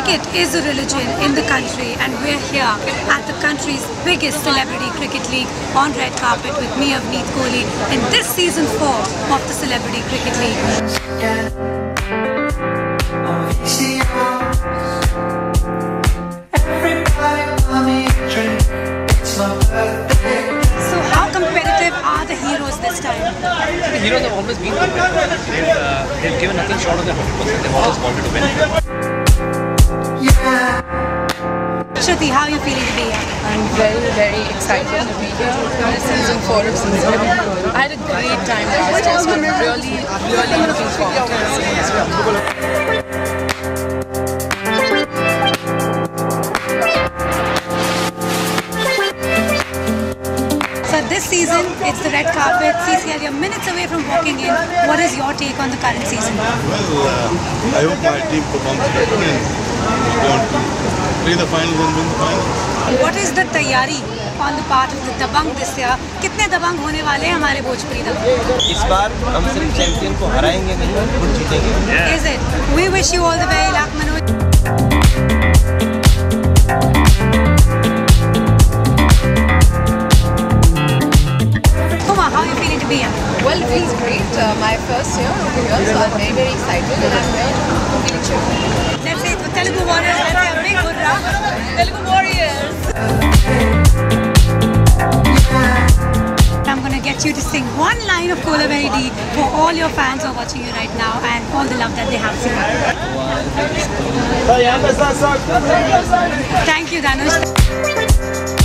Cricket is a religion in the country, and we're here at the country's biggest celebrity cricket league on red carpet with me, Avneet Kohli, in this season 4 of the Celebrity Cricket League. So how competitive are the heroes this time? The heroes have always been competitive. They've given nothing short of their 100%. They've always wanted to win. Shruti, how are you feeling to be here? I'm very, very excited to be here. This season 4 of season. I had a great time last year, so I'm really, really looking forward to this season as well. This season, it's the red carpet. CCL, you're minutes away from walking in. What is your take on the current season? Well, I hope my team performs better and is going to play the finals and win the finals. What is the taiyari on the part of the Dabang this year? कितने दबंग होने वाले हैं हमारे भोजपुरी दबंग? इस बार हम सिर्फ champion को हराएंगे नहीं, खुद जीतेंगे. Is it? We wish you all the very luck, Manoj. How are you feeling to be here? Well, it feels great. My first year over here, so I'm very, very excited and I'm here to completely cheer. Let's say the Telugu Warriors, let's say a big hurrah. Telugu Warriors! I'm going to get you to sing one line of Kolaveri D for all your fans who are watching you right now and all the love that they have for you. Thank you, Dhanush.